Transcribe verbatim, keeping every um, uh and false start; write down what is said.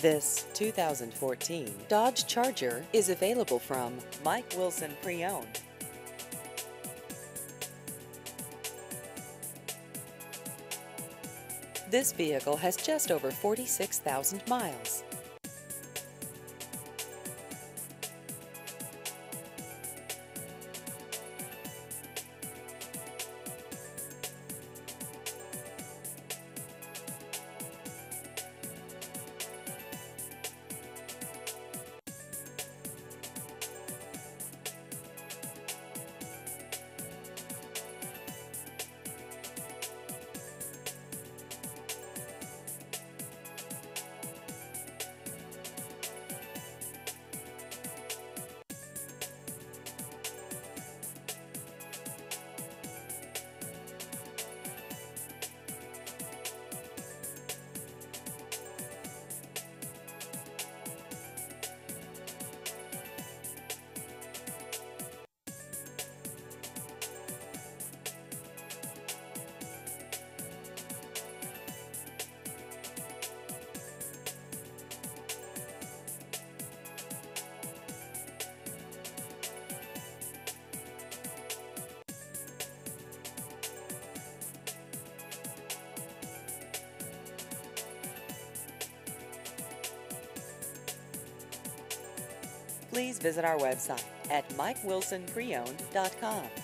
This two thousand fourteen Dodge Charger is available from Mike Wilson Pre-Owned. This vehicle has just over forty-six thousand miles. Please visit our website at mike wilson pre owned dot com.